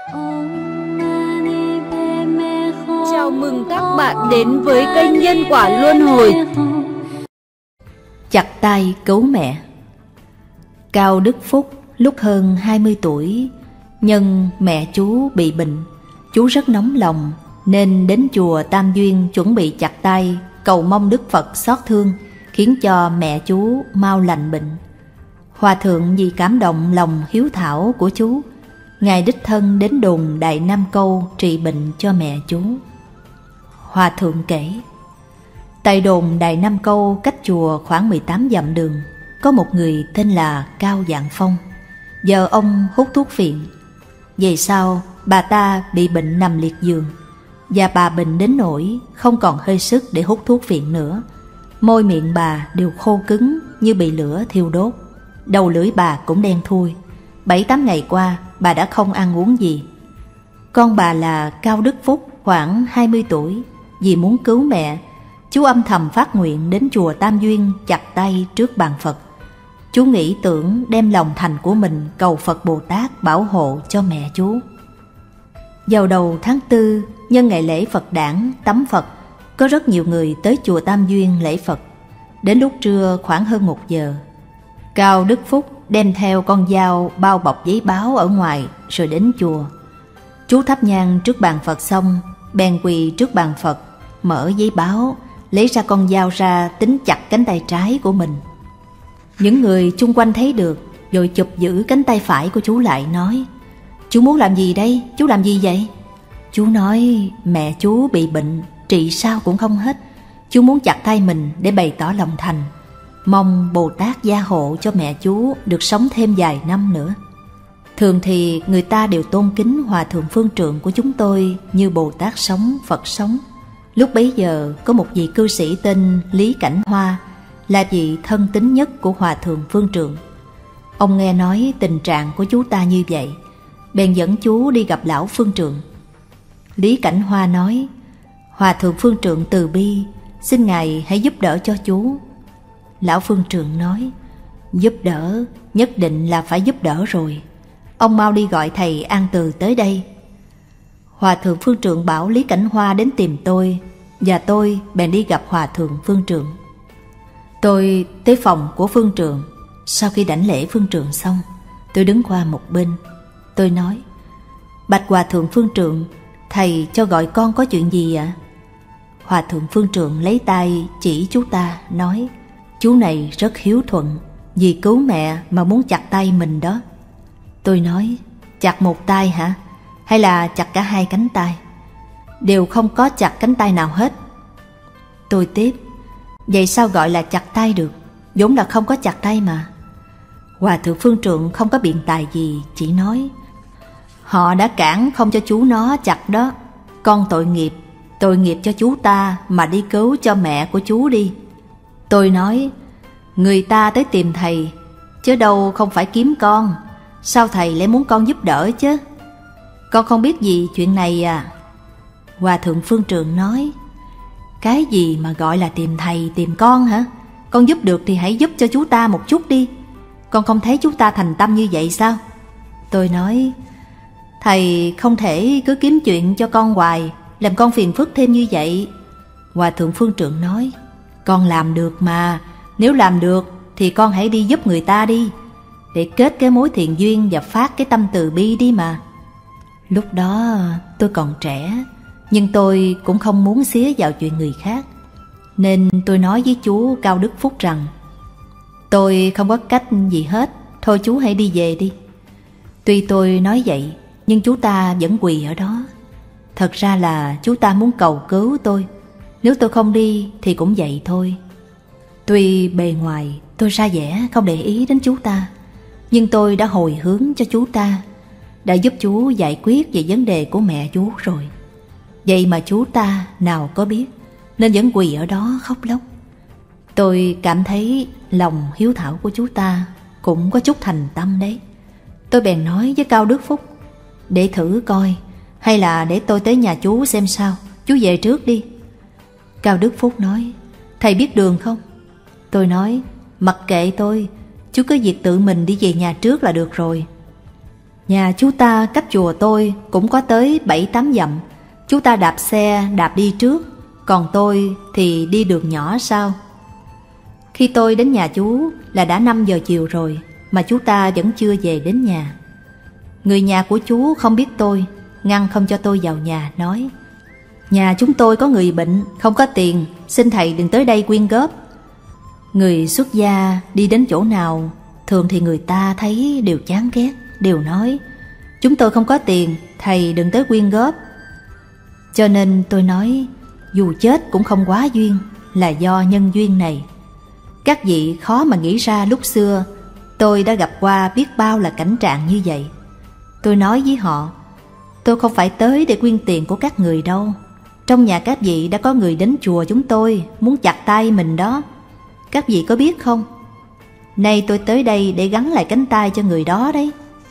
Chào mừng các bạn đến với kênh Nhân Quả Luân Hồi. Chặt tay cứu mẹ. Cao Đức Phúc lúc hơn 20 tuổi, nhân mẹ chú bị bệnh, chú rất nóng lòng nên đến chùa Tam Duyên chuẩn bị chặt tay cầu mong Đức Phật xót thương, khiến cho mẹ chú mau lành bệnh. Hòa thượng vì cảm động lòng hiếu thảo của chú, ngài đích thân đến đồn Đại Nam Câu trị bệnh cho mẹ chú. Hòa thượng kể, tại đồn Đại Nam Câu cách chùa khoảng 18 dặm đường, có một người tên là Cao Dạng Phong. Giờ ông hút thuốc phiện. Về sau bà ta bị bệnh nằm liệt giường, và bà bệnh đến nỗi không còn hơi sức để hút thuốc phiện nữa. Môi miệng bà đều khô cứng như bị lửa thiêu đốt, đầu lưỡi bà cũng đen thui. 7-8 ngày qua bà đã không ăn uống gì. Con bà là Cao Đức Phúc khoảng 20 tuổi, vì muốn cứu mẹ, chú âm thầm phát nguyện đến chùa Tam Duyên chặt tay trước bàn Phật. Chú nghĩ tưởng đem lòng thành của mình cầu Phật Bồ Tát bảo hộ cho mẹ chú. Vào đầu tháng 4, nhân ngày lễ Phật đản tắm Phật, có rất nhiều người tới chùa Tam Duyên lễ Phật. Đến lúc trưa khoảng hơn 1 giờ, Cao Đức Phúc đem theo con dao bao bọc giấy báo ở ngoài rồi đến chùa. Chú thắp nhang trước bàn Phật xong, bèn quỳ trước bàn Phật, mở giấy báo, lấy ra con dao ra tính chặt cánh tay trái của mình. Những người chung quanh thấy được, rồi chụp giữ cánh tay phải của chú lại, nói: "Chú muốn làm gì đây? Chú làm gì vậy?" Chú nói mẹ chú bị bệnh, trị sao cũng không hết. Chú muốn chặt tay mình để bày tỏ lòng thành, mong Bồ Tát gia hộ cho mẹ chú được sống thêm vài năm nữa. Thường thì người ta đều tôn kính Hòa thượng phương trượng của chúng tôi như Bồ Tát sống, Phật sống. Lúc bấy giờ có một vị cư sĩ tên Lý Cảnh Hoa, là vị thân tín nhất của Hòa thượng phương trượng. Ông nghe nói tình trạng của chú ta như vậy, bèn dẫn chú đi gặp lão phương trượng. Lý Cảnh Hoa nói: "Hòa thượng phương trượng từ bi, xin ngài hãy giúp đỡ cho chú." Lão phương trượng nói: "Giúp đỡ, nhất định là phải giúp đỡ rồi. Ông mau đi gọi thầy An Từ tới đây." Hòa thượng phương trượng bảo Lý Cảnh Hoa đến tìm tôi, và tôi bèn đi gặp Hòa thượng phương trượng. Tôi tới phòng của phương trượng. Sau khi đảnh lễ phương trượng xong, tôi đứng qua một bên. Tôi nói: "Bạch Hòa thượng phương trượng, thầy cho gọi con có chuyện gì ạ?" Hòa thượng phương trượng lấy tay chỉ chú ta, nói: "Chú này rất hiếu thuận, vì cứu mẹ mà muốn chặt tay mình đó." Tôi nói: "Chặt một tay hả? Hay là chặt cả hai cánh tay?" "Đều không có chặt cánh tay nào hết." Tôi tiếp: "Vậy sao gọi là chặt tay được? Vốn là không có chặt tay mà." Hòa thượng phương trượng không có biện tài gì, chỉ nói: "Họ đã cản không cho chú nó chặt đó. Con tội nghiệp cho chú ta mà đi cứu cho mẹ của chú đi." Tôi nói: "Người ta tới tìm thầy, chứ đâu không phải kiếm con. Sao thầy lại muốn con giúp đỡ chứ? Con không biết gì chuyện này à?" Hòa thượng phương trượng nói: "Cái gì mà gọi là tìm thầy tìm con hả? Con giúp được thì hãy giúp cho chú ta một chút đi. Con không thấy chú ta thành tâm như vậy sao?" Tôi nói: "Thầy không thể cứ kiếm chuyện cho con hoài, làm con phiền phức thêm như vậy." Hòa thượng phương trượng nói: "Con làm được mà. Nếu làm được thì con hãy đi giúp người ta đi, để kết cái mối thiện duyên và phát cái tâm từ bi đi mà." Lúc đó tôi còn trẻ, nhưng tôi cũng không muốn xía vào chuyện người khác, nên tôi nói với chú Cao Đức Phúc rằng: "Tôi không có cách gì hết, thôi chú hãy đi về đi." Tuy tôi nói vậy, nhưng chú ta vẫn quỳ ở đó. Thật ra là chú ta muốn cầu cứu tôi, nếu tôi không đi thì cũng vậy thôi. Tuy bề ngoài tôi ra vẻ không để ý đến chú ta, nhưng tôi đã hồi hướng cho chú ta, đã giúp chú giải quyết về vấn đề của mẹ chú rồi. Vậy mà chú ta nào có biết, nên vẫn quỳ ở đó khóc lóc. Tôi cảm thấy lòng hiếu thảo của chú ta cũng có chút thành tâm đấy. Tôi bèn nói với Cao Đức Phúc: "Để thử coi, hay là để tôi tới nhà chú xem sao, chú về trước đi." Cao Đức Phúc nói: "Thầy biết đường không?" Tôi nói: "Mặc kệ tôi, chú cứ việc tự mình đi về nhà trước là được rồi." Nhà chú ta cách chùa tôi cũng có tới 7-8 dặm. Chú ta đạp xe đạp đi trước, còn tôi thì đi đường nhỏ sau. Khi tôi đến nhà chú là đã 5 giờ chiều rồi, mà chú ta vẫn chưa về đến nhà. Người nhà của chú không biết tôi, ngăn không cho tôi vào nhà, nói: nhà chúng tôi có người bệnh, không có tiền, xin thầy đừng tới đây quyên góp. Người xuất gia đi đến chỗ nào, thường thì người ta thấy đều chán ghét, đều nói: chúng tôi không có tiền, thầy đừng tới quyên góp. Cho nên tôi nói dù chết cũng không quá duyên, là do nhân duyên này. Các vị khó mà nghĩ ra lúc xưa tôi đã gặp qua biết bao là cảnh trạng như vậy. Tôi nói với họ: tôi không phải tới để quyên tiền của các người đâu. Trong nhà các vị đã có người đến chùa chúng tôi muốn chặt tay mình đó, các vị có biết không? Nay tôi tới đây để gắn lại cánh tay cho người đó đấy.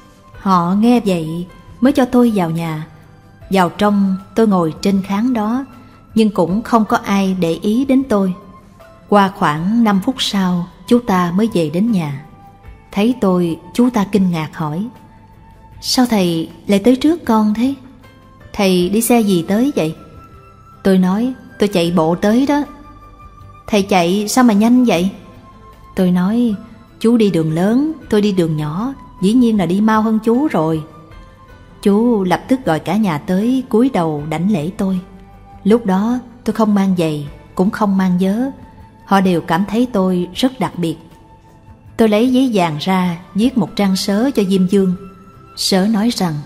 Họ nghe vậy mới cho tôi vào nhà. Vào trong tôi ngồi trên khán đó, nhưng cũng không có ai để ý đến tôi. Qua khoảng 5 phút sau, chú ta mới về đến nhà. Thấy tôi, chú ta kinh ngạc hỏi: sao thầy lại tới trước con thế? Thầy đi xe gì tới vậy? Tôi nói: tôi chạy bộ tới đó. Thầy chạy sao mà nhanh vậy? Tôi nói: chú đi đường lớn, tôi đi đường nhỏ, dĩ nhiên là đi mau hơn chú rồi. Chú lập tức gọi cả nhà tới cúi đầu đảnh lễ tôi. Lúc đó tôi không mang giày, cũng không mang vớ. Họ đều cảm thấy tôi rất đặc biệt. Tôi lấy giấy vàng ra viết một trang sớ cho Diêm Dương. Sớ nói rằng: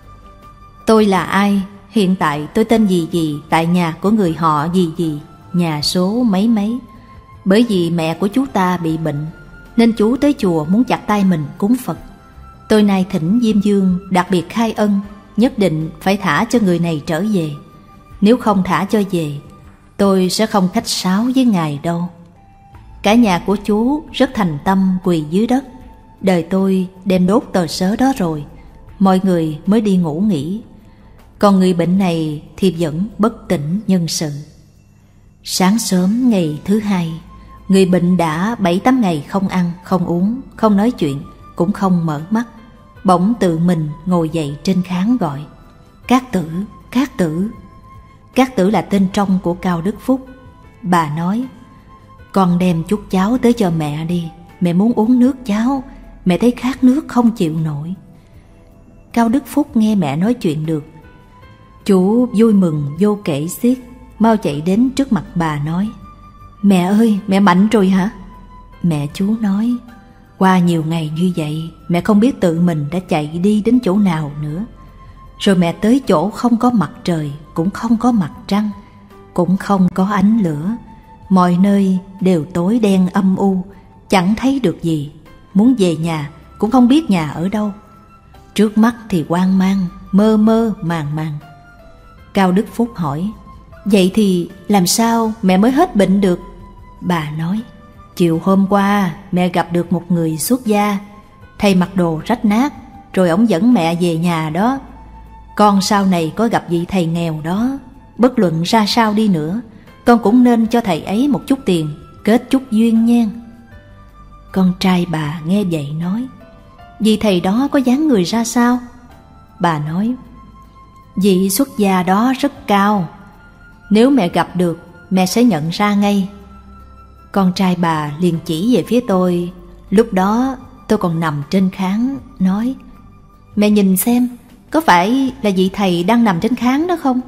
tôi là ai, hiện tại tôi tên gì gì, tại nhà của người họ gì gì, nhà số mấy mấy. Bởi vì mẹ của chú ta bị bệnh, nên chú tới chùa muốn chặt tay mình cúng Phật. Tôi nay thỉnh Diêm Dương đặc biệt khai ân, nhất định phải thả cho người này trở về. Nếu không thả cho về, tôi sẽ không khách sáo với ngài đâu. Cả nhà của chú rất thành tâm quỳ dưới đất. Đời tôi đem đốt tờ sớ đó rồi, mọi người mới đi ngủ nghỉ. Còn người bệnh này thì vẫn bất tỉnh nhân sự. Sáng sớm ngày thứ hai, người bệnh đã 7-8 ngày không ăn, không uống, không nói chuyện, cũng không mở mắt. Bỗng tự mình ngồi dậy trên khán gọi: Cát Tử, Cát Tử. Cát Tử là tên trong của Cao Đức Phúc. Bà nói: con đem chút cháo tới cho mẹ đi, mẹ muốn uống nước cháo, mẹ thấy khát nước không chịu nổi. Cao Đức Phúc nghe mẹ nói chuyện được, chú vui mừng vô kể xiết, mau chạy đến trước mặt bà nói: mẹ ơi, mẹ mạnh rồi hả? Mẹ chú nói: qua nhiều ngày như vậy, mẹ không biết tự mình đã chạy đi đến chỗ nào nữa. Rồi mẹ tới chỗ không có mặt trời, cũng không có mặt trăng, cũng không có ánh lửa. Mọi nơi đều tối đen âm u, chẳng thấy được gì. Muốn về nhà cũng không biết nhà ở đâu. Trước mắt thì hoang mang, mơ mơ màng màng. Cao Đức Phúc hỏi: vậy thì làm sao mẹ mới hết bệnh được? Bà nói: chiều hôm qua mẹ gặp được một người xuất gia, thầy mặc đồ rách nát, rồi ổng dẫn mẹ về nhà đó. Con sau này có gặp vị thầy nghèo đó, bất luận ra sao đi nữa, con cũng nên cho thầy ấy một chút tiền, kết chút duyên nha. Con trai bà nghe vậy nói: vị thầy đó có dáng người ra sao? Bà nói: vị xuất gia đó rất cao, nếu mẹ gặp được, mẹ sẽ nhận ra ngay. Con trai bà liền chỉ về phía tôi. Lúc đó tôi còn nằm trên khán, nói: mẹ nhìn xem, có phải là vị thầy đang nằm trên khán đó không?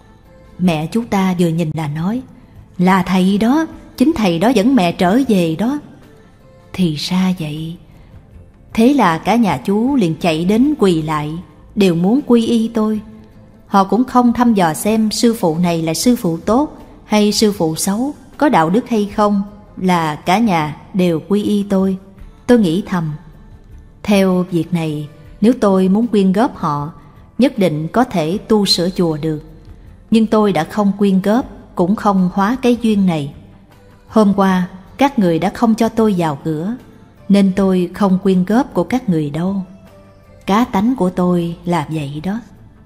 Mẹ chú ta vừa nhìn là nói: là thầy đó, chính thầy đó dẫn mẹ trở về đó. Thì ra vậy. Thế là cả nhà chú liền chạy đến quỳ lại, đều muốn quy y tôi. Họ cũng không thăm dò xem sư phụ này là sư phụ tốt hay sư phụ xấu, có đạo đức hay không, là cả nhà đều quy y tôi. Tôi nghĩ thầm, theo việc này, nếu tôi muốn quyên góp họ, nhất định có thể tu sửa chùa được. Nhưng tôi đã không quyên góp, cũng không hóa cái duyên này. Hôm qua các người đã không cho tôi vào cửa, nên tôi không quyên góp của các người đâu. Cá tánh của tôi là vậy đó.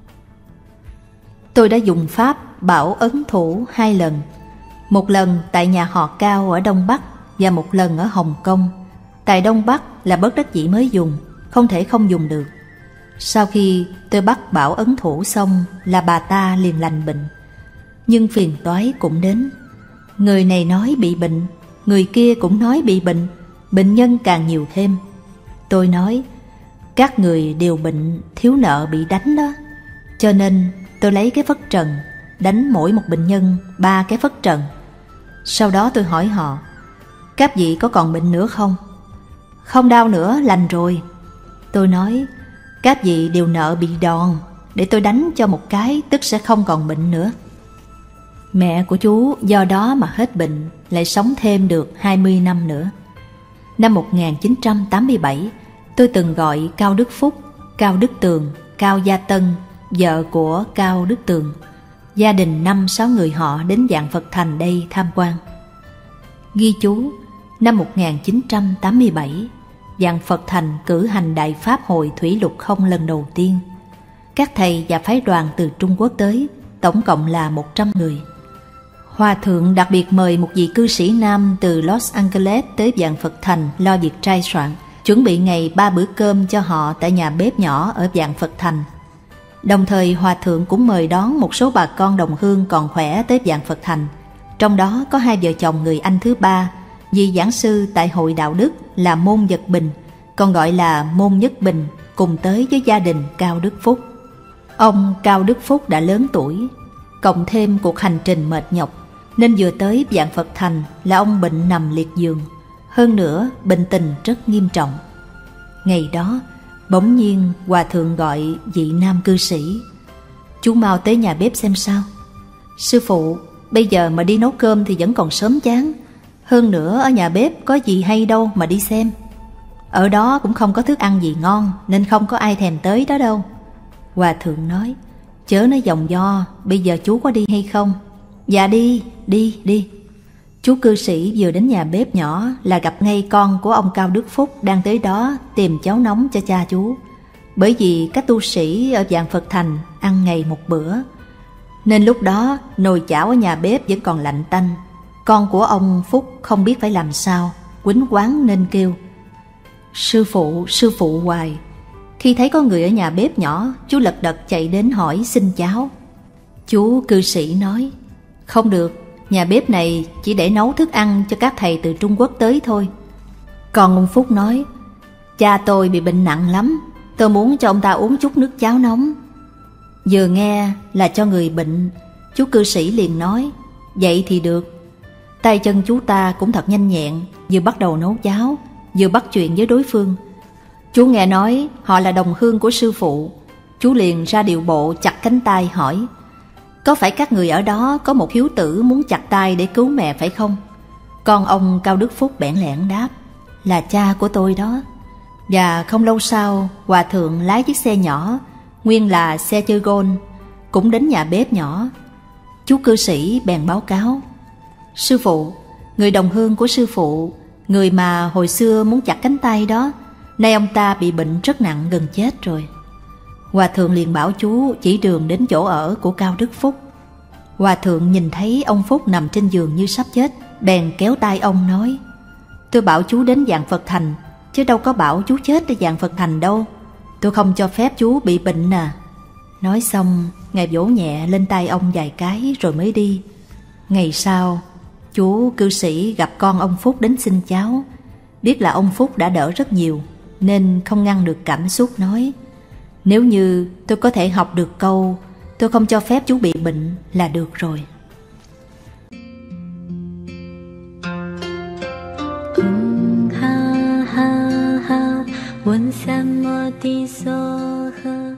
Tôi đã dùng pháp bảo ấn thủ 2 lần. Một lần tại nhà họ Cao ở Đông Bắc, và một lần ở Hồng Kông. Tại Đông Bắc là bất đắc dĩ mới dùng, không thể không dùng được. Sau khi tôi bắt Bảo ấn thủ xong là bà ta liền lành bệnh. Nhưng phiền toái cũng đến. Người này nói bị bệnh, người kia cũng nói bị bệnh, bệnh nhân càng nhiều thêm. Tôi nói, các người đều bệnh, thiếu nợ bị đánh đó. Cho nên tôi lấy cái phất trần, đánh mỗi một bệnh nhân 3 cái phất trần. Sau đó tôi hỏi họ, các vị có còn bệnh nữa không? Không đau nữa, lành rồi. Tôi nói, các vị đều nợ bị đòn, để tôi đánh cho một cái tức sẽ không còn bệnh nữa. Mẹ của chú do đó mà hết bệnh, lại sống thêm được 20 năm nữa. Năm 1987, tôi từng gọi Cao Đức Phúc, Cao Đức Tường, Cao Gia Tân, vợ của Cao Đức Tường, gia đình 5-6 người họ đến Vạn Phật Thành đây tham quan. Ghi chú, năm 1987, Vạn Phật Thành cử hành Đại Pháp hội Thủy Lục Không lần đầu tiên. Các thầy và phái đoàn từ Trung Quốc tới, tổng cộng là 100 người. Hòa thượng đặc biệt mời một vị cư sĩ nam từ Los Angeles tới Vạn Phật Thành lo việc trai soạn, chuẩn bị ngày 3 bữa cơm cho họ tại nhà bếp nhỏ ở Vạn Phật Thành. Đồng thời Hòa thượng cũng mời đón một số bà con đồng hương còn khỏe tới Vạn Phật Thành. Trong đó có 2 vợ chồng người Anh thứ 3, vị giảng sư tại Hội Đạo Đức là Môn Nhật Bình, còn gọi là Môn Nhất Bình, cùng tới với gia đình Cao Đức Phúc. Ông Cao Đức Phúc đã lớn tuổi, cộng thêm cuộc hành trình mệt nhọc, nên vừa tới Vạn Phật Thành là ông bệnh nằm liệt giường. Hơn nữa bệnh tình rất nghiêm trọng. Ngày đó bỗng nhiên Hòa thượng gọi vị nam cư sĩ, chú mau tới nhà bếp xem sao. Sư phụ, bây giờ mà đi nấu cơm thì vẫn còn sớm chán. Hơn nữa ở nhà bếp có gì hay đâu mà đi xem. Ở đó cũng không có thức ăn gì ngon, nên không có ai thèm tới đó đâu. Hòa thượng nói, chớ nói dòng do, bây giờ chú có đi hay không? Dạ đi. Chú cư sĩ vừa đến nhà bếp nhỏ là gặp ngay con của ông Cao Đức Phúc đang tới đó tìm cháo nóng cho cha chú. Bởi vì các tu sĩ ở Vạn Phật Thành ăn ngày một bữa, nên lúc đó nồi chảo ở nhà bếp vẫn còn lạnh tanh. Con của ông Phúc không biết phải làm sao, quýnh quáng nên kêu, sư phụ hoài. Khi thấy có người ở nhà bếp nhỏ, chú lật đật chạy đến hỏi xin cháo. Chú cư sĩ nói, không được, nhà bếp này chỉ để nấu thức ăn cho các thầy từ Trung Quốc tới thôi. Còn ông Phúc nói, cha tôi bị bệnh nặng lắm, tôi muốn cho ông ta uống chút nước cháo nóng. Vừa nghe là cho người bệnh, chú cư sĩ liền nói, vậy thì được. Tay chân chú ta cũng thật nhanh nhẹn, vừa bắt đầu nấu cháo, vừa bắt chuyện với đối phương. Chú nghe nói họ là đồng hương của sư phụ, chú liền ra điệu bộ chặt cánh tay hỏi, có phải các người ở đó có một hiếu tử muốn chặt tay để cứu mẹ phải không? Con ông Cao Đức Phúc bẽn lẽn đáp, là cha của tôi đó. Và không lâu sau, Hòa thượng lái chiếc xe nhỏ, nguyên là xe chơi gôn, cũng đến nhà bếp nhỏ. Chú cư sĩ bèn báo cáo, sư phụ, người đồng hương của sư phụ, người mà hồi xưa muốn chặt cánh tay đó, nay ông ta bị bệnh rất nặng gần chết rồi. Hòa thượng liền bảo chú chỉ đường đến chỗ ở của Cao Đức Phúc. Hòa thượng nhìn thấy ông Phúc nằm trên giường như sắp chết, bèn kéo tay ông nói, tôi bảo chú đến Vạn Phật Thành, chứ đâu có bảo chú chết ở Vạn Phật Thành đâu. Tôi không cho phép chú bị bệnh nè. Nói xong, ngài vỗ nhẹ lên tay ông vài cái rồi mới đi. Ngày sau, chú cư sĩ gặp con ông Phúc đến xin cháo. Biết là ông Phúc đã đỡ rất nhiều, nên không ngăn được cảm xúc nói, nếu như tôi có thể học được câu tôi không cho phép chú bị bệnh là được rồi. ha ha ha, 问三摩地梭诃。